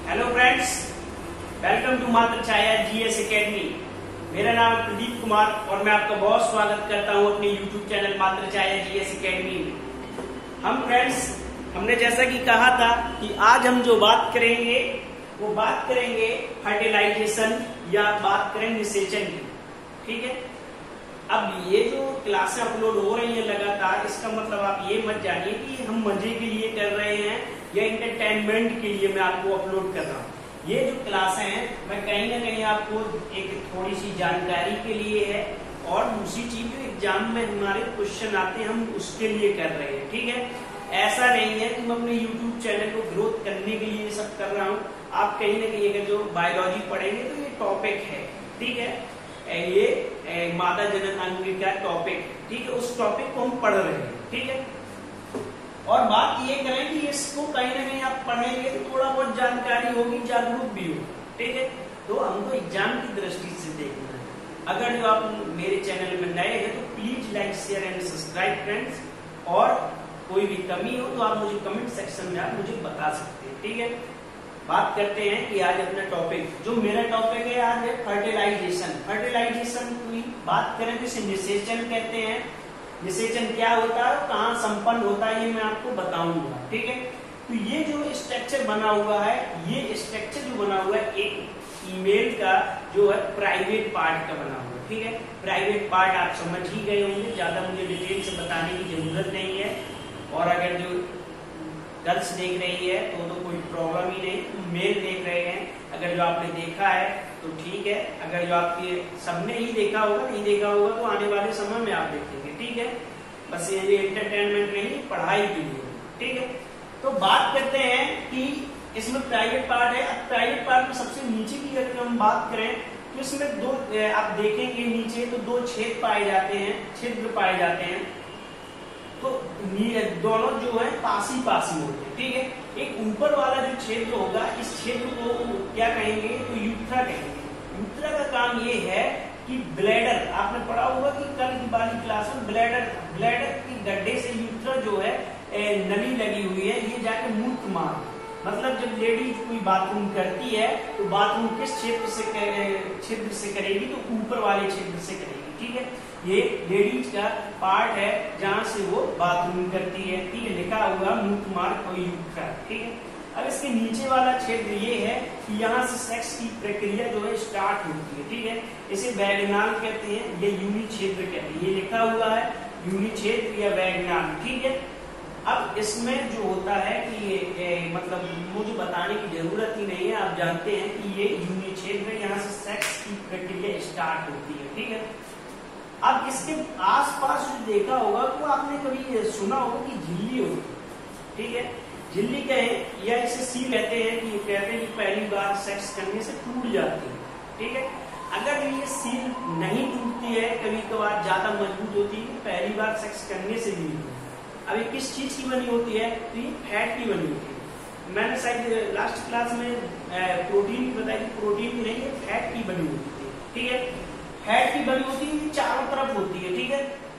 Hello friends, welcome to मात्र छाया GS academy. मेरा नाम है प्रदीप कुमार और मैं आपका बहुत स्वागत करता हूं अपने यूट्यूब चैनल मात्र छाया जीएस एकेडमी में। हमने जैसा कि कहा था कि आज हम जो बात करेंगे वो बात करेंगे फर्टिलाइजेशन या बात करेंगे निषेचन की। ठीक है, अब ये जो क्लासें अपलोड हो रही है लगातार, इसका मतलब आप ये मत जानिए कि हम मजे के लिए कर रहे हैं या इंटरटेनमेंट के लिए मैं आपको अपलोड कर रहा हूँ। ये जो क्लासें हैं मैं कहीं ना कहीं आपको एक थोड़ी सी जानकारी के लिए है और दूसरी चीज जो एग्जाम में हमारे क्वेश्चन आते हैं हम उसके लिए कर रहे हैं। ठीक है, ऐसा नहीं है कि मैं अपने यूट्यूब चैनल को ग्रोथ करने के लिए सब कर रहा हूँ। आप कहीं ना कहीं अगर जो बायोलॉजी पढ़ेंगे तो ये टॉपिक है। ठीक है, ये मादा जनन अंग का टॉपिक, ठीक है, उस टॉपिक को हम पढ़ रहे हैं। ठीक है, और बात ये करें कि इसको कहीं ना कहीं आप पढ़ेंगे तो थोड़ा बहुत जानकारी होगी, जागरूक भी होगी। ठीक है, तो हमको एग्जाम की दृष्टि से देखना है। अगर जो आप मेरे चैनल में नए हैं तो please like share and subscribe friends, और कोई भी कमी हो तो आप मुझे कमेंट सेक्शन में आप मुझे बता सकते हैं। ठीक है, बात करते हैं कि आज अपना टॉपिक, जो मेरा टॉपिक है आज है फर्टिलाइजेशन। फर्टिलाइजेशन की बात करें तो इसे निषेचन कहते हैं। निषेचन क्या होता है, कहाँ संपन्न होता है, ये मैं आपको बताऊंगा। ठीक है, तो ये जो स्ट्रक्चर बना हुआ है, ये स्ट्रक्चर जो बना हुआ है एक फीमेल का जो है प्राइवेट पार्ट का बना हुआ है। ठीक है, प्राइवेट पार्ट आप समझ ही गए होंगे, ज्यादा मुझे डिटेल से बताने की जरूरत नहीं है। और अगर जो गर्ल्स देख रही है तो कोई प्रॉब्लम ही नहीं, मेल देख रहे हैं अगर जो आपने देखा है तो ठीक है, अगर जो आपके सबने ही देखा होगा, नहीं देखा होगा तो आने वाले समय में आप देखेंगे। ठीक है, बस ये एंटरटेनमेंट नहीं, पढ़ाई के लिए। ठीक है, तो बात करते हैं कि इसमें प्राइवेट पार्ट है। अब प्राइवेट पार्ट में सबसे नीचे की अगर हम बात करें तो इसमें दो, आप देखेंगे नीचे तो दो छेद पाए जाते हैं, छिद्र पाए जाते हैं। तो दोनों जो है पासी पासी होते हैं। ठीक है, एक ऊपर वाला जो क्षेत्र होगा, इस क्षेत्र को क्या कहेंगे तो यूथ्रा कहेंगे। यूथ्रा का काम ये है कि ब्लैडर, आपने पढ़ा होगा कि कल की वाली क्लास में ब्लैडर की गड्ढे से यूथ्रा जो है नली लगी हुई है, ये जाके मूत्र मार्ग, मतलब जब लेडीज कोई बाथरूम करती है तो बाथरूम किस क्षेत्र से करेगी तो ऊपर वाले क्षेत्र से करेगी। ठीक है, ये लेडीज का पार्ट है जहां से वो बाथरूम करती है। ठीक है, लिखा हुआ मूत्र मार्ग और यूथ्रा। ठीक है, अब इसके नीचे वाला क्षेत्र ये है कि यहाँ से सेक्स की प्रक्रिया जो है स्टार्ट होती है। ठीक है, इसे वैगिनाल कहते हैं, ये यूनि क्षेत्र कहते हैं, ये लिखा हुआ है यूनि क्षेत्र या वैगिनाल। ठीक है, अब इसमें जो होता है कि ये मतलब मुझे बताने की जरूरत ही नहीं है, आप जानते हैं कि ये यूनि क्षेत्र है, यहाँ से सेक्स की प्रक्रिया स्टार्ट होती है। ठीक है, अब इसके आसपास जो देखा होगा तो आपने कभी सुना होगा कि झिल्ली होती है। ठीक है, झिल्ली कहें या इसे सी कहते हैं कि कहते हैं कि पहली बार सेक्स करने से टूट जाती है। ठीक है, अगर ये सील नहीं टूटती है, कभी कभार ज्यादा मजबूत होती है, पहली बार सेक्स करने से भी नहीं। अब ये किस चीज की बनी होती है तो ये फैट की बनी होती है। मैंने शायद लास्ट क्लास में प्रोटीन की बताई, प्रोटीन की नहीं है, फैट की बनी होती है। ठीक है, फैट की बनी होती है, चारों तरफ होती है। ठीक है,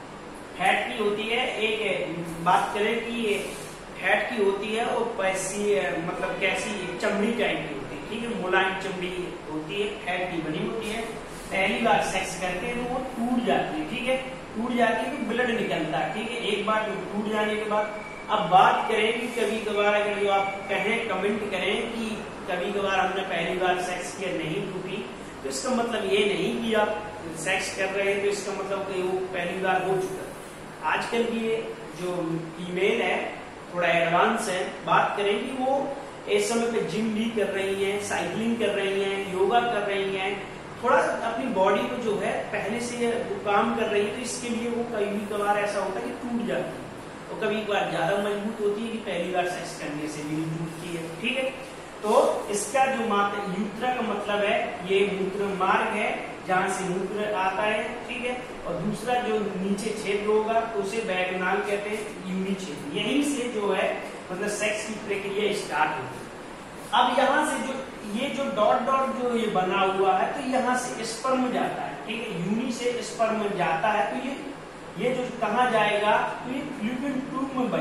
फैट की होती है, एक बात करें कि फैट की होती है और पैसी मतलब कैसी चमड़ी टाइप की होती है। ठीक है, मुलायम चमड़ी होती है, फैट की बनी होती है। पहली बार सेक्स करते हैं तो वो टूट जाती है। ठीक है, टूट जाती है तो ब्लड निकलता है। ठीक है, एक बार टूट जाने के बाद अब बात करें कि कभी कभार अगर जो आप कहें, कमेंट करें कि कभी कभार हमने पहली बार सेक्स किया नहीं टूटी, तो इसका मतलब ये नहीं कि आप सेक्स कर रहे हैं तो इसका मतलब कि वो पहली बार हो चुका। आजकल की जो फीमेल है थोड़ा एडवांस है, बात करें कि वो इस समय पे जिम भी कर रही है, साइकिलिंग कर रही है, योगा कर रही है, थोड़ा अपनी बॉडी को जो है पहले से वो काम कर रही है, तो इसके लिए वो कभी कभार ऐसा होता है कि टूट जाती है, और कभी कभार ज्यादा मजबूत होती है कि पहली बार सेक्स करने से भी टूटती है। ठीक है, तो इसका जो यूथ्रा का मतलब है ये मूत्र मार्ग है जहां से मूत्र आता है। ठीक है, और दूसरा जो नीचे क्षेत्र होगा उसे वैगिनाल कहते हैं, यूनि क्षेत्र, यहीं से जो है मतलब सेक्स की प्रक्रिया स्टार्ट होती है। अब यहाँ से जो ये जो डॉट डॉट जो ये बना हुआ है तो यहाँ से स्पर्म जाता है। ठीक है, यूनि से स्पर्म जाता है तो ये जो कहाँ जाएगा तो ये फ्लूपियन ट्यूब में बहेगा।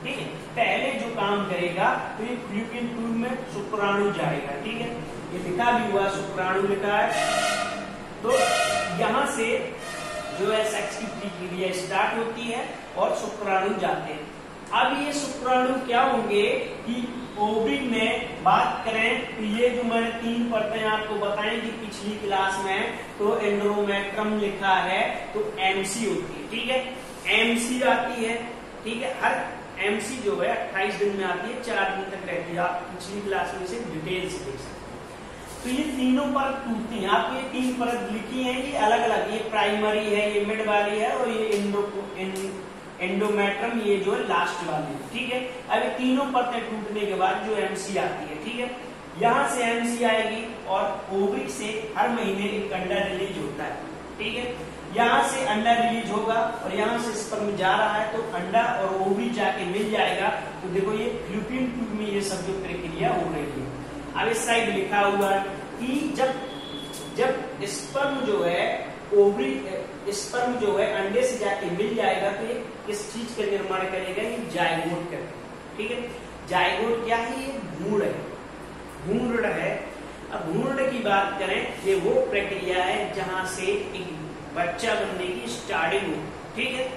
ठीक है। पहले जो काम करेगा तो ये फ्लूपियन ट्यूब में शुक्राणु जाएगा, ठीक है, ये लिखा भी हुआ शुक्राणु लिखा है। तो यहाँ से जो है सेक्स की प्रक्रिया स्टार्ट होती है और शुक्राणु जाते हैं। अब ये शुक्राणु क्या होंगे कि ओवरी में बात करें तो ये जो मैंने 3 परतें आपको बताई कि पिछली क्लास में, तो एंड्रोमेट्रम लिखा है तो एमसी होती है, ठीक है, एमसी आती है, ठीक है। हर एमसी जो है 28 दिन में आती है, 4 दिन तक रहती है। आप पिछली क्लास में से डिटेल से देख सकते हैं। तो ये तीनों परत टूटती हैं, आपको ये 3 परत लिखी है, ये अलग अलग, ये प्राइमरी है, ये मिड वाली है और ये एंडोमेट्रम ये जो है लास्ट वाली है, ठीक है। अब तीनों परतें टूटने के बाद जो एमसी आती है, ठीक है, यहाँ से एमसी आएगी और ओवरी से हर महीने एक अंडा रिलीज होता है, ठीक है। यहाँ से अंडा रिलीज होगा और यहाँ से स्पर्म जा रहा है तो अंडा और ओवरी जाके मिल जाएगा। तो देखो ये फ्लूपियन ट्यूब में ये सब जो प्रक्रिया हो रही है। अब इस साइड लिखा हुआ है कि जब स्पर्म जो है ओवरी स्पर्म जो है अंडे से जाके मिल जाएगा तो ये किस चीज का निर्माण करेगा, ये जायगोट करेगा, ठीक है। जायगोट क्या है, ये भ्रूण है, भ्रूण है। अब भ्रूण की बात करें, ये वो प्रक्रिया है जहां से एक बच्चा बनने की स्टार्टिंग हो, ठीक है।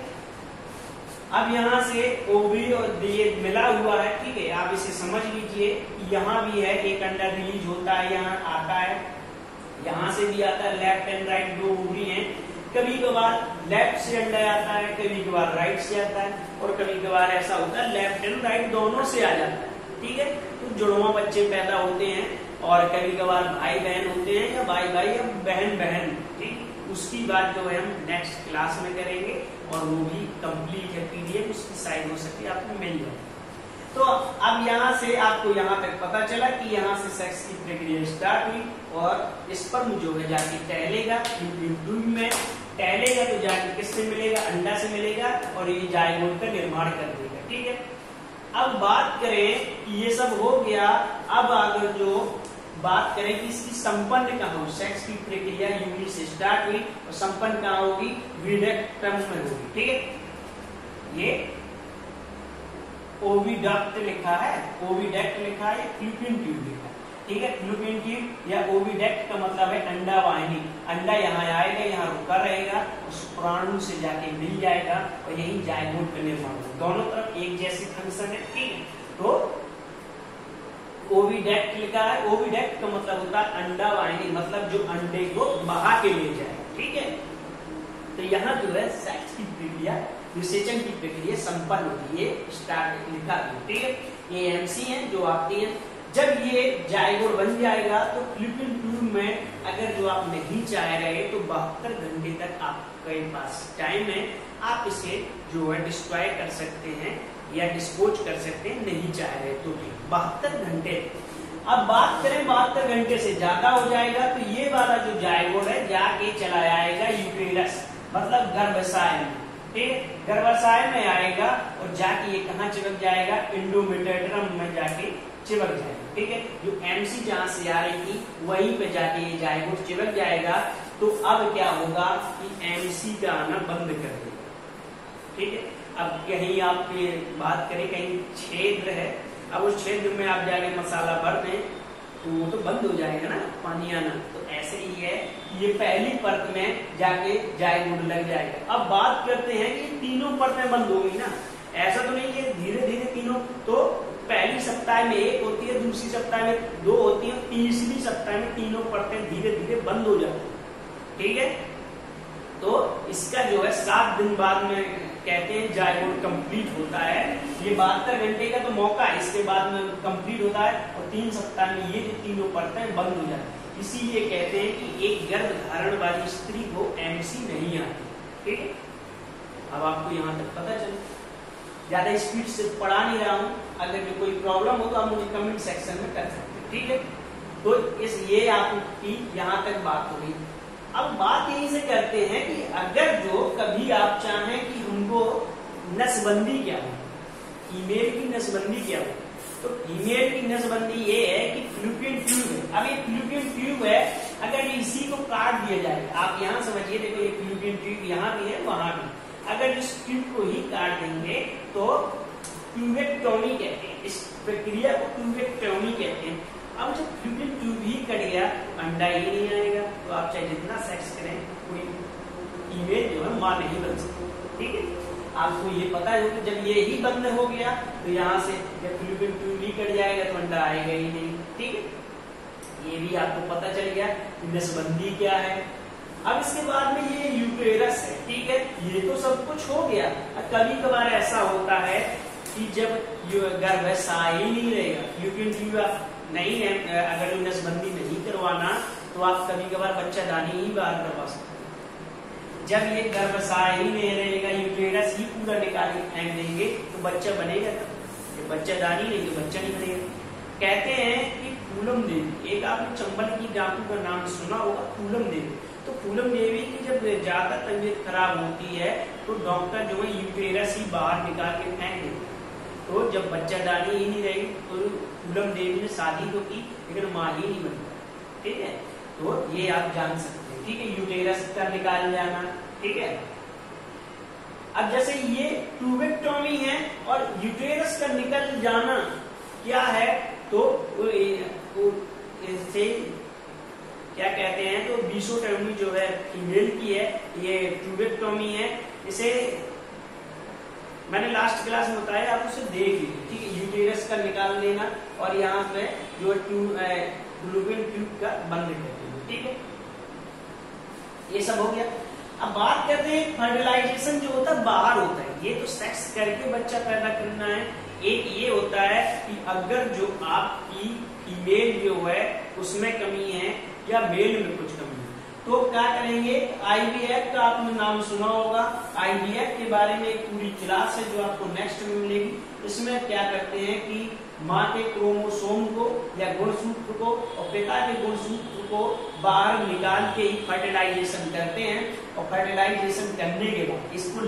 अब यहाँ से ओवरी और ये मिला हुआ है, ठीक है, आप इसे समझ लीजिए। यहाँ भी है, एक अंडा रिलीज होता है, यहाँ आता है, यहाँ से भी आता है, लेफ्ट एंड राइट 2 ओवरी हैं। कभी कभार लेफ्ट से अंडा आता है, कभी कभार राइट से आता है और कभी कभार ऐसा होता है लेफ्ट एंड राइट दोनों से आ जाता है, ठीक है। तो जुड़वा बच्चे पैदा होते हैं और कभी कभार भाई बहन होते हैं या भाई भाई या बहन बहन, ठीक। उसकी बात जो है हम नेक्स्ट क्लास में करेंगे और वो भी कंप्लीट है पीडीएफ, उसकी साइड हो सकती है आपको मिल जाए। तो अब यहाँ से आपको यहाँ तक पता चला कि यहाँ से सेक्स की प्रक्रिया स्टार्ट हुई और स्पर्म जो है जाके टहलेगा ट्यूब में, टहलेगा तो जाके किससे मिलेगा, अंडा से मिलेगा और ये जायगोट का निर्माण कर देगा, ठीक है। अब बात करें कि ये सब हो गया, अब अगर जो बात करें कि इसकी संपन्न कहाँ हो, सेक्स की प्रक्रिया यूनिट से स्टार्ट हुई और संपन्न कहाँ होगी, विडक्टम में होगी, ठीक है। ये ओविडक्ट लिखा है, ओविडक्ट लिखा है, फ्लूपियन ट्यूब लिखा है, ठीक है। फ्लूपियन ट्यूब या ओविडक्ट का मतलब है अंडा वाहिनी। अंडा यहाँ आएगा, यहाँ रुका रहेगा, उस शुक्राणु से जाके मिल जाएगा और यही जायगोट का निर्माण होगा। दोनों तरफ एक जैसी फंक्शन है, ठीक है। तो ओविडक्ट लिखा है, ओविडक्ट का मतलब होता है अंडा वाहिनी, मतलब जो अंडे को बहा के ले जाए, ठीक है। तो यहाँ जो है सेक्स की प्रक्रिया, विसेचन की प्रक्रिया संपन्न होती है, स्टार्ट लिखा है, ठीक है। ये एमसी है जो आती है। जब ये जायगोट बन जाएगा तो फ्लूपियन ट्यूब में अगर जो आप नहीं चाह रहे तो 72 घंटे तक आपके पास टाइम है, आप इसे जो है डिस्ट्रॉय कर सकते हैं या डिस्पोज कर सकते हैं, नहीं चाह रहे तो भी 72 घंटे। अब बात करें 72 घंटे से ज्यादा हो जाएगा तो ये वाला जो जायगोट है जाके चला जाएगा यूटेरस, मतलब गर्भाशय में, ठीक है। गर्भाशय में आएगा और जाके ये कहाँ चिपक जाएगा, एंडोमेट्रियम में जाके चिपक जाएगा, ठीक है। जो एमसी जहां से आ रही थी वहीं पे जाके ये जायगोट चिपक जाएगा। तो अब क्या होगा कि एमसी का आना बंद कर देगा, ठीक है। अब कहीं आप ये बात करें कहीं छेद है, अब उस छेद में आप जाके मसाला भर दें तो वो तो बंद हो जाएगा ना पानी आना। तो ऐसे ही है, ये पहली परत में जाके जायगोट लग जाएगा। अब बात करते हैं कि तीनों परतें बंद होंगी ना, ऐसा तो नहीं है धीरे धीरे तीनों, तो पहली सप्ताह में 1 होती है, दूसरी सप्ताह में 2 होती है, तीसरी सप्ताह में तीनों परतें धीरे धीरे बंद हो जाती है, ठीक है। तो इसका जो है 7 दिन बाद में कहते हैं जायगोट कंप्लीट होता है। ये 72 घंटे का तो मौका है, इसके बाद में कंप्लीट होता है और 3 सप्ताह में ये जो तीनों परतें बंद हो जाती है। इसीलिए कहते हैं कि एक गर्भ धारण वाली स्त्री को एमसी नहीं आती, ठीक है। अब आपको यहाँ तक पता चले, ज्यादा स्पीड से पढ़ा नहीं रहा हूँ, अगर कोई प्रॉब्लम हो तो आप मुझे कमेंट सेक्शन में कर सकते हैं, ठीक है। तो ये आपकी यहाँ तक बात हो गई। अब बात यही से करते हैं कि अगर जो कभी आप चाहें कि हमको नसबंदी क्या हो, फीमेल की नसबंदी क्या हो, तो फीमेल की नसबंदी ये है कि फ्लूपियन ट्यूब है। अब ये फ्लूपियन ट्यूब है, अगर इसी को काट दिया जाए, आप यहाँ समझिए, देखो ये फ्लूपियन ट्यूब यहाँ भी है वहां भी, अगर इस ट्यूब को ही काट देंगे तो ट्यूबेक्टोमी कहते हैं, इस प्रक्रिया को ट्यूबेक्टोमी कहते हैं। अब जब फ्यूबिन ट्यूब ही कट गया, अंडा ही नहीं आएगा, तो आप चाहे जितना सेक्स करें, कोई फीमेल जो है मां नहीं बन सकती। ठीक है, आपको ये पता है कि जब ये ही बंद हो गया तो यहाँ से जब फ्यूबिन ट्यूब ही कट जाएगा तो अंडा आएगा ही नहीं। ठीक है, ये भी आपको पता चल गया कि नसबंदी क्या है। अब इसके बाद में ये यूटेरस है। ठीक है, ये तो सब कुछ हो गया। कभी कभार ऐसा होता है कि जब गर्भाशय ही नहीं रहेगा, फ्यूबिन ट्यूब नहीं है, अगर नसबंदी नहीं करवाना तो आप कभी कभार बच्चादानी ही बाहर करवा सकते हैं। जब ये गर्भाशय ही नहीं रहेगा, यूटेरस ही पूरा निकाल के फेंक देंगे तो बच्चा बनेगा तब। ये बच्चादानी नहीं तो बच्चा नहीं बनेगा। कहते हैं कि फूलम देवी, एक आपने चंबल की डाकू का नाम सुना होगा, फूलम देवी। तो फूलम देवी की जब ज्यादा तबीयत खराब होती है तो डॉक्टर जो है यूटेरस ही बाहर निकाल के फेंक देते। तो जब बच्चादानी ही नहीं रही तो फूलम देवी ने शादी तो की लेकिन माँ ही नहीं बन पाई। ठीक है, तो ये आप जान सकते हैं। ठीक है, यूटेरस का निकाल जाना। ठीक है, अब जैसे ये ट्यूबेक्टोमी है और यूटेरस का निकल जाना क्या है, तो इससे क्या कहते हैं, तो बीसोटोमी जो है फीमेल की है, ये ट्यूबेक्टोमी है। इसे मैंने लास्ट क्लास में बताया, आप उसे देख लीजिए। ठीक है, यूटेरस का निकाल देना और यहाँ पे जो ग्लूबिन ट्यूब का बंद कर देना। ठीक है, ये सब हो गया। अब बात करते हैं फर्टिलाइजेशन जो होता है बाहर होता है, ये तो सेक्स करके बच्चा पैदा करना है। एक ये होता है कि अगर जो आपकी फीमेल जो है उसमें कमी है या मेल में कुछ कमी है तो क्या करेंगे, आईवीएफ का आपने नाम सुना होगा। आईवीएफ के बारे में एक पूरी क्लास है जो आपको नेक्स्ट में मिलेगी। इसमें क्या करते हैं कि माँ के क्रोमोसोम को या गुणसूत्र को और पिता के गुणसूत्र को बाहर निकाल के ही फर्टिलाइजेशन करते हैं। और फर्टिलाइजेशन करने के बाद इसको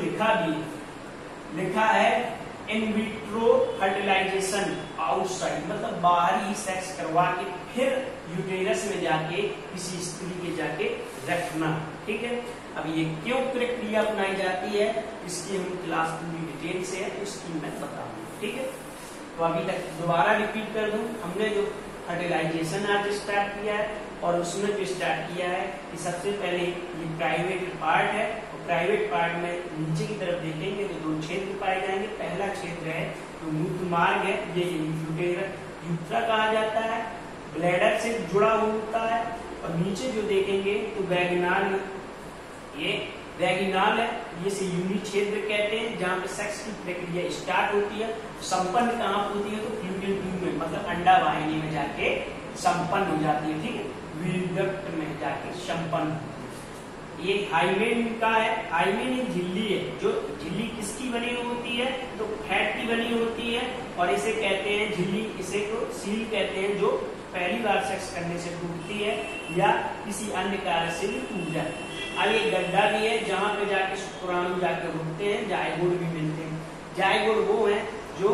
लिखा है इन विट्रो फर्टिलाइजेशन आउटसाइड, मतलब बाहर ही सेक्स करवा के फिर यूटेरस में जाके किसी स्त्री के जाके रखना। ठीक है, अब ये क्यों प्रक्रिया अपनाई जाती है इसकी हम क्लास पूरी डिटेल से है, इसकी मैं बताऊंगा। ठीक है, तो अभी तक दोबारा रिपीट कर दूं, हमने जो फर्टिलाइजेशन आज स्टार्ट किया है और उसमें जो स्टार्ट किया है कि सबसे पहले ये प्राइवेट पार्ट है। प्राइवेट पार्ट में नीचे की तरफ देखेंगे तो दो क्षेत्र पाए जाएंगे। पहला क्षेत्र है जो मूत्र मार्ग है, ये यूट्रा कहा जाता है, ब्लैडर से जुड़ा होता है। और नीचे जो देखेंगे तो वैगिनाल, ये वैगिनाल है, ये से यूनि क्षेत्र कहते हैं जहाँ पे सेक्स की प्रक्रिया स्टार्ट होती है। संपन्न कहाँ होती है, तो फ्लूइड ट्यूब में, मतलब अंडा वाहिनी में जाके संपन्न हो जाती है। ठीक है, विडक्ट में जाके संपन्न। ये हाइमेन का है, हाइमेन एक झिल्ली है, जो झिल्ली किसकी बनी होती है, तो फैट की बनी होती है। और इसे कहते हैं झिल्ली, इसे को सील कहते हैं, जो पहली बार सेक्स करने से टूटती है या किसी अन्य कार्य से भी टूट जाती है। अब ये गड्ढा भी है जहाँ पे जाके शुक्राणु जाके रुकते हैं, जायगोड भी मिलते हैं। जायगोड वो है जो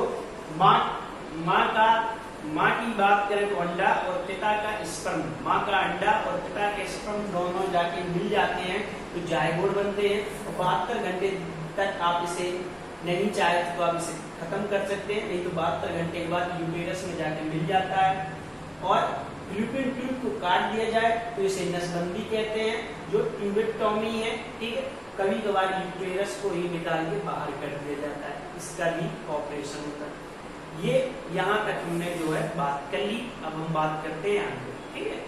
माँ की बात करें तो अंडा और पिता का स्पर्म, माँ का अंडा और पिता के स्पर्म दोनों जाके मिल जाते हैं तो जायगोड बनते हैं। और 72 घंटे तक आप इसे नहीं चाहे तो आप इसे खत्म कर सकते हैं, नहीं तो 72 घंटे के बाद यूटेरस में जाके मिल जाता है। और फ्लूइड ट्यूब को काट दिया जाए तो इसे नसबंदी कहते हैं, जो ट्यूबेक्टोमी है। ठीक है, कभी कभार यूटेरस को ही निकाल के बाहर कर दिया जाता है, इसका भी ऑपरेशन होता है। ये यहाँ तक हमने जो है बात कर ली। अब हम बात करते हैं आगे। ठीक है,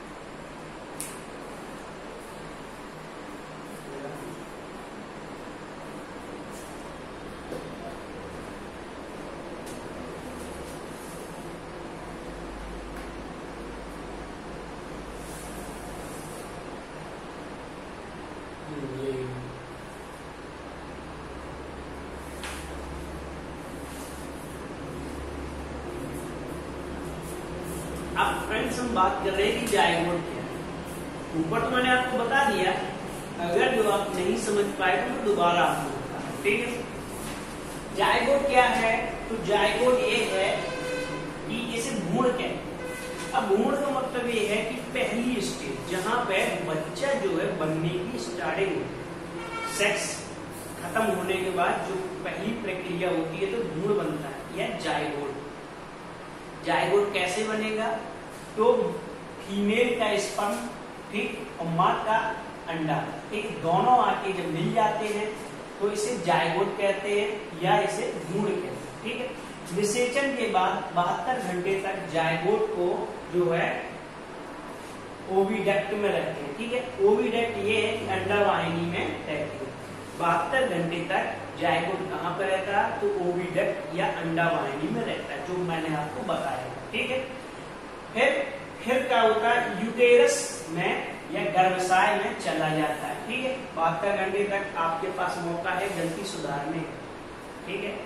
अब फ्रेंड्स हम बात कर रहे हैं कि जायगोड क्या है। ऊपर तो मैंने आपको बता दिया, अगर जो आप नहीं समझ पाए तो दोबारा आपको बता। ठीक है, जायगोड क्या है, तो जायगोड ये है कि इसे भ्रूण कहते हैं। अब भ्रूण का मतलब ये है कि पहली स्टेज जहां पे बच्चा जो है बनने की स्टार्टिंग होती है, सेक्स खत्म होने के बाद जो पहली प्रक्रिया होती है तो भ्रूण बनता है। या जायगोट। जायगोट कैसे बनेगा? तो फीमेल का स्पर्म, ठीक, और मां का अंडा, ठीक, दोनों आके जब मिल जाते हैं तो इसे जायगोट कहते हैं या इसे भ्रूण कहते हैं, ठीक है। निषेचन के बाद 72 घंटे तक जायगोट को जो है ओविडक्ट में रखते हैं, ठीक है। ओविडक्ट ये है कि अंडावाहिनी में रहते हैं। 72 घंटे तक जायगोट कहाँ पर रहता है? तो ओविडक्ट या अंडावाहिनी में रहता है, जो मैंने आपको बताया, ठीक है। फिर क्या होता है? यूटेरस में या गर्भाशय में चला जाता है, ठीक है। 72 घंटे तक आपके पास मौका है गलती सुधारने का, ठीक है,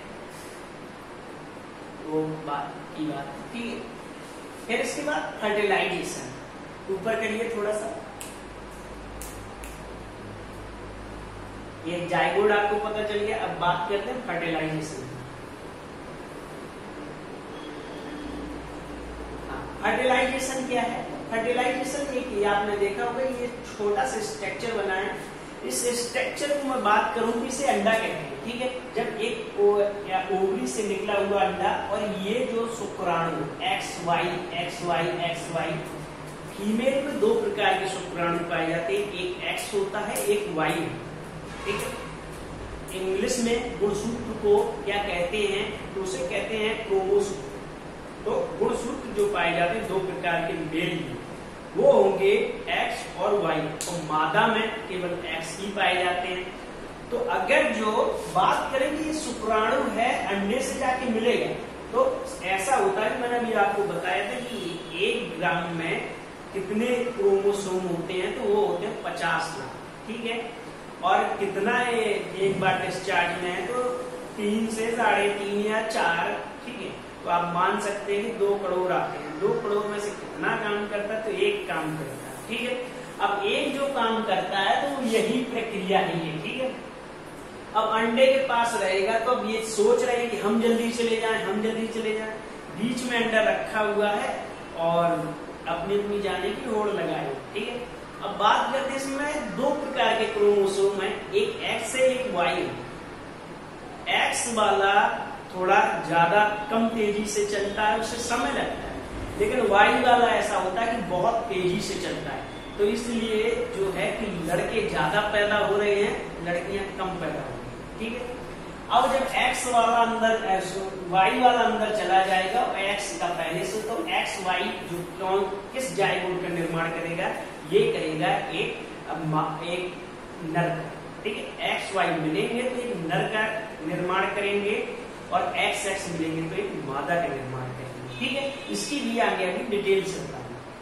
वो बात की बात, ठीक है। फिर इसके बाद फर्टिलाइजेशन, ऊपर करिए थोड़ा सा। ये जायगोट आपको पता चल गया। अब बात करते हैं फर्टिलाइजेशन। फर्टिलाइजेशन क्या है? फर्टिलाइजेशन ये आपने देखा होगा, ये छोटा सा स्ट्रक्चर बना है। इस स्ट्रक्चर को मैं बात करूं कि इसे अंडा कहते हैं, ठीक है। जब एक ओवरी से निकला हुआ अंडा और ये जो शुक्राणु XY, फीमेल में 2 प्रकार के शुक्राणु पाए जाते हैं, एक X होता है, एक Y, ठीक है। इंग्लिश में गुणसूत्र को क्या कहते हैं? तो उसे कहते हैं क्रोमोसोम। तो गुणसूत्र जो पाए जाते हैं 2 प्रकार के मेल में, वो होंगे X और Y, और मादा में केवल X ही पाए जाते हैं। तो अगर जो बात करें कि शुक्राणु है अंडे से जाके मिलेगा, तो ऐसा होता है, मैंने अभी आपको बताया था कि 1 ग्राम में कितने क्रोमोसोम होते हैं? तो वो होते हैं 50 लाख, ठीक है। और कितना एक बार डिस्चार्ज में है? तो 3 से 3.5 या 4, ठीक है। तो आप मान सकते हैं कि 2 करोड़ आते हैं। 2 करोड़ में से कितना काम करता है? तो 1 काम करता है, ठीक है। अब एक जो काम करता है तो यही प्रक्रिया ही है, ठीक है। अब अंडे के पास रहेगा तो अब ये सोच रहे हैं कि हम जल्दी चले जाएं, हम जल्दी चले जाएं। बीच में अंडा रखा हुआ है और अपनी अपनी जाने की होड़ लगाए, ठीक है। अब बात करते हैं, इसमें 2 प्रकार के क्रोमोसोम है, एक X है, एक Y है। X वाला थोड़ा ज्यादा कम तेजी से चलता है, उससे समय लगता है, लेकिन Y वाला ऐसा होता है कि बहुत तेजी से चलता है। तो इसलिए जो है कि लड़के ज्यादा पैदा हो रहे हैं, लड़कियां कम पैदा हो रही हैं, ठीक है। अब जब X वाला अंदर Y वाला अंदर चला जाएगा, X का पहले से, तो XY जो किस जायगोट का निर्माण करेगा? ये करेगा एक नर का, ठीक है। XY मिलेंगे तो एक नर का निर्माण करेंगे और XX मिलेंगे तो एक मादा का निर्माण करेंगे, ठीक है। इसकी भी आगे डिटेल से बताऊंगा।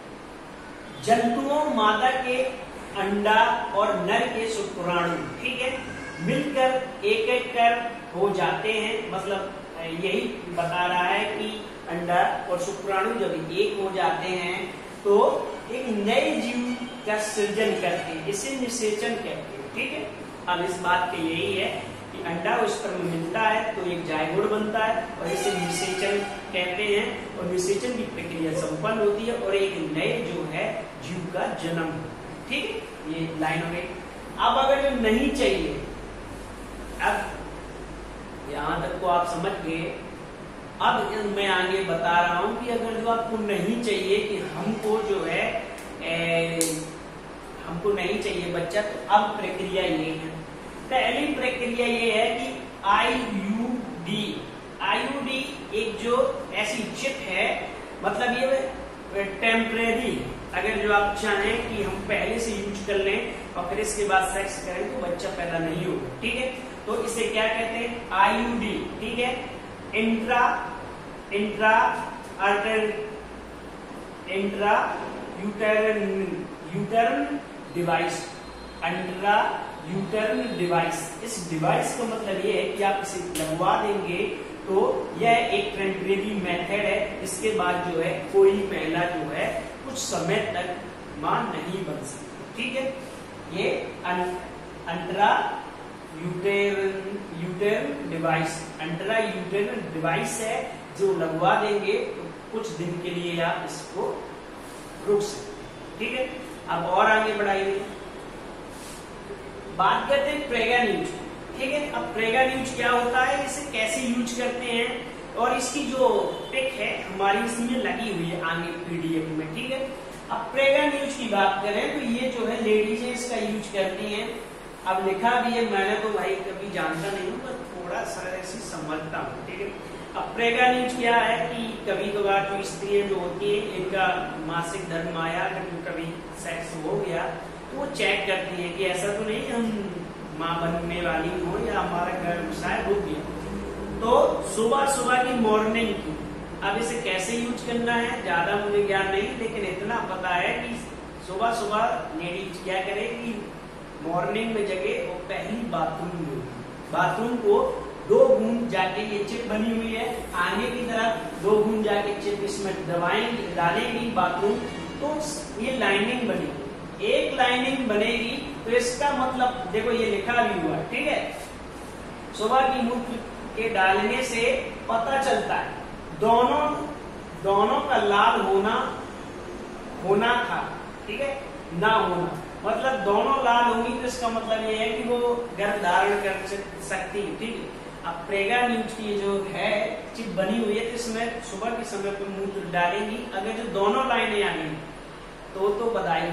जंतुओं मादा के अंडा और नर के शुक्राणु, ठीक है, मिलकर एक कर हो जाते हैं। मतलब यही बता रहा है कि अंडा और शुक्राणु जब एक हो जाते हैं तो एक नए जीव का सृजन करते हैं, इसे निषेचन कहते हैं, ठीक है। अब इस बात के यही है कि अंडा उस पर मिलता है तो एक जायगोट बनता है और इसे निषेचन कहते हैं, और निषेचन की प्रक्रिया संपन्न होती है और एक नए जो है जीव का जन्म, ठीक है। ये लाइन हो गई। अब अगर जो नहीं चाहिए, अब यहां तक को आप समझ गए। अब मैं आगे बता रहा हूं कि अगर जो आपको नहीं चाहिए कि हमको जो है हमको नहीं चाहिए बच्चा, तो अब प्रक्रिया ये है। पहली प्रक्रिया ये है कि IUD एक जो ऐसी चिप है, मतलब ये टेम्परेरी है। अगर जो आप चाहें कि हम पहले से यूज कर लें और फिर इसके बाद सेक्स करें तो बच्चा पैदा नहीं होगा, ठीक है। तो इसे क्या कहते हैं? IUD, ठीक है। Intra uterine device, intra uterine device. इस डिवाइस का मतलब ये है कि आप इसे लगवा देंगे तो यह एक टेम्परेरी मेथड है। इसके बाद जो है कोई महिला जो है कुछ समय तक मां नहीं बन सकती, ठीक है। ये इंट्रा यूटेरन डिवाइस है जो लगवा देंगे तो कुछ दिन के लिए आप इसको रुक सकते, ठीक है। अब और आगे बढ़ाइए, बात करते हैं प्रेगा न्यूज, ठीक है। अब प्रेगा न्यूज क्या होता है, इसे कैसे यूज करते हैं? और इसकी जो पिक है हमारी इसमें लगी हुई है आगे पीडीएफ में, ठीक है। अब प्रेगा न्यूज की बात करें तो ये जो है लेडीज इसका यूज करती हैं। अब लिखा भी है, मैंने तो भाई कभी जानता नहीं हूँ, पर थोड़ा सा ऐसे समझता हूँ, ठीक है। अब प्रेगा न्यूज क्या है कि कभी कभार जो स्त्रियां जो होती है इनका मासिक धर्म आया, कभी सेक्स हो गया तो वो चेक करती है कि ऐसा तो नहीं हम माँ बनने वाली हो या हमारा गर्भ शायद रुक गया। तो सुबह सुबह की मॉर्निंग की, अब इसे कैसे यूज करना है ज्यादा मुझे ज्ञान नहीं, लेकिन इतना पता है कि सुबह सुबह लेडीज क्या करे कि मॉर्निंग में जगे और पहली बाथरूम को 2 बूंद जाके, ये चिप बनी हुई है आगे की तरफ, 2 बूंद जाके चिप इसमें दबाएंगे, डालेंगी बाथरूम, तो ये लाइनिंग बनेगी। एक लाइनिंग बनेगी तो इसका मतलब देखो ये लिखा भी हुआ है, ठीक है। सुबह की मूत्र के डालने से पता चलता है दोनों का लाल होना था, ठीक है, ना होना, मतलब दोनों लाल होंगी तो इसका मतलब ये है कि वो गर्भ धारण कर सकती है, ठीक है। अब प्रेगा न्यूज की जो है चिप बनी हुई है तो इसमें सुबह के समय पे मूत्र डालेंगी, अगर जो दोनों लाइनें आ गई तो बधाई,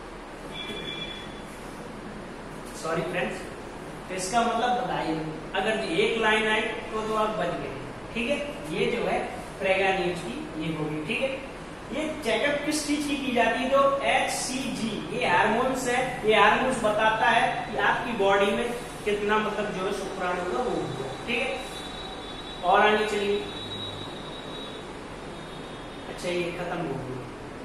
सॉरी फ्रेंड्स, तो इसका मतलब बधाई। अगर जो एक लाइन आई तो आप बच गए, ठीक है। ये जो है प्रेगा न्यूज की ये होगी, ठीक है। ये चेकअप किस चीज की जाती है? तो HCG, ये हार्मोन्स है, ये हार्मोन्स बताता है कि आपकी बॉडी में कितना मतलब जो है शुक्राणु का वो हुआ, ठीक है। और आगे चलिए, अच्छा ये खत्म हो गया,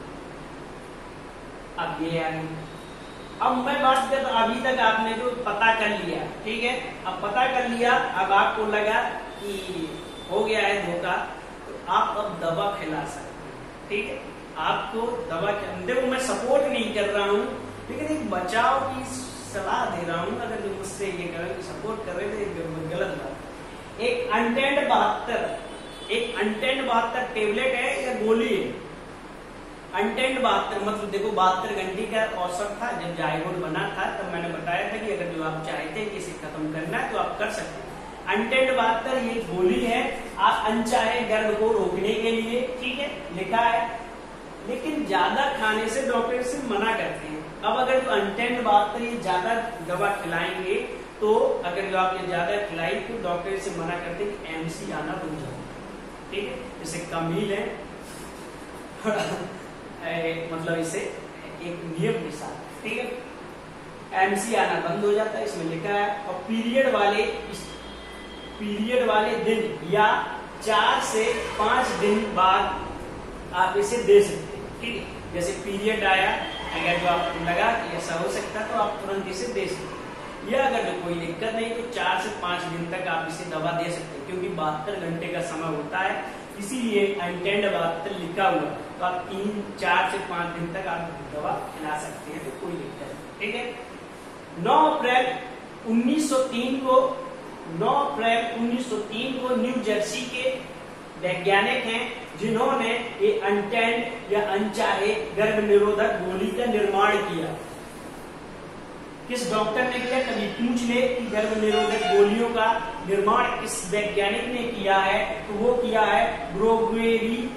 अब ये आगे, अब मैं बात करता, अभी तक आपने जो पता कर लिया, ठीक है, अब पता कर लिया, अब आपको लगा कि हो गया है धोखा, तो आप अब दवा खिला सकते हैं, ठीक है। आपको दवा, देखो मैं सपोर्ट नहीं कर रहा हूँ, लेकिन एक बचाव की सलाह दे रहा हूँ। अगर जो मुझसे ये करें कि सपोर्ट कर रहे थे गलत बात। एक अंटेंड 72 टेबलेट है या गोली है। अंटेंड 72 मतलब देखो 72 घंटे का औसत था जब जायगोड बना था, तब मैंने बताया था कि अगर जो आप चाहते हैं कि इसे खत्म करना है तो आप कर सकते हैं। अंटेंड 72 ये गोली है, आप अनचाहे गर्भ को रोकने के लिए, ठीक है, लिखा है, लेकिन ज्यादा खाने से डॉक्टर से मना करते हैं। अब अगर जो अंटेंड 72 ये ज्यादा दवा खिलाएंगे तो अगर जो आप ये ज्यादा खिलाई तो डॉक्टर से मना करते हैं कि MC आना रुक जाए, ठीक है। जैसे कमील है मतलब इसे एक नियम के साथ, ठीक है, MC आना बंद हो जाता है, इसमें लिखा है। और पीरियड वाले दिन या 4 से 5 दिन बाद आप इसे दे सकते हैं, ठीक है। जैसे पीरियड आया, अगर जो आपको लगा कि ऐसा हो सकता है तो आप तुरंत इसे दे सकते हैं, या अगर जो कोई दिक्कत नहीं तो 4 से 5 दिन तक आप इसे दवा दे सकते हैं, क्योंकि 72 घंटे का समय होता है, इसीलिए अंटेंड 72 लिखा हुआ, तो आप 4 से 5 दिन तक आप दवा खिला सकते हैं, तो कोई दिक्कत नहीं, ठीक है। 9 अप्रैल 1903 को न्यू जर्सी के वैज्ञानिक हैं जिन्होंने ये अनटेंड या अनचाहे गर्भ निरोधक गोली का निर्माण किया। किस डॉक्टर ने किया? कभी पूछ ले कि गर्भ निरोधक गोलियों का निर्माण किस वैज्ञानिक ने किया है, तो वो किया है ग्रेगोरी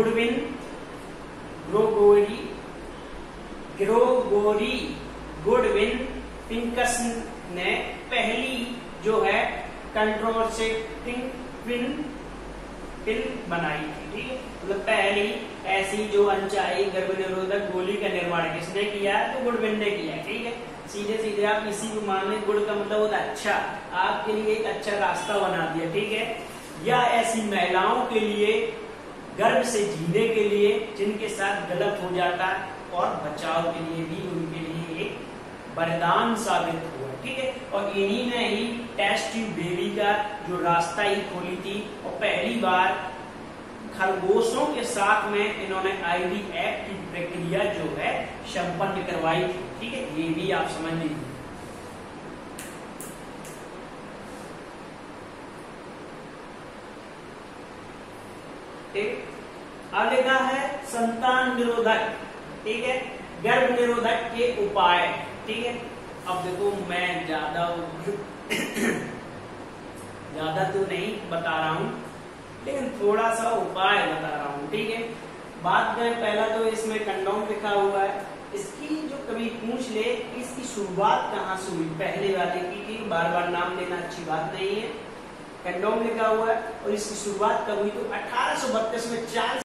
गुडविन पिंकस ने पहली जो है कंट्रोसेप्टिव पिल बनाई थी, ठीक है। मतलब पहली ऐसी जो अनचाही गर्भ निरोधक गोली का निर्माण किसने किया? तो गुडविन ने किया, ठीक है। सीधे सीधे आप इसी को मान लें, गुड का मतलब होता है अच्छा, आपके लिए एक अच्छा रास्ता बना दिया, ठीक है। या ऐसी महिलाओं के लिए गर्भ से जीने के लिए जिनके साथ गलत हो जाता है, और बचाव के लिए भी उनके लिए एक वरदान साबित हुआ, ठीक है। और इन्हीं ने ही टेस्ट ट्यूब बेबी का जो रास्ता ही खोली थी, और पहली बार खरगोशों के साथ में इन्होंने IVF की प्रक्रिया जो है संपन्न करवाई थी, ठीक है। ये भी आप समझ लीजिए। अब लिखा है संतान निरोधक, ठीक है, गर्भ निरोधक के उपाय, ठीक है। अब देखो मैं ज्यादा तो नहीं बता रहा हूं, लेकिन थोड़ा सा उपाय बता रहा हूँ, ठीक है। बात करें, पहला तो इसमें कंडोम लिखा हुआ है, इसकी जो कभी पूछ ले इसकी शुरुआत कहाँ से हुई, पहले वाले की बार बार नाम लेना अच्छी बात नहीं है। कंडोम लिखा हुआ है और इसकी शुरुआत कब हुई, तो 1832 में 4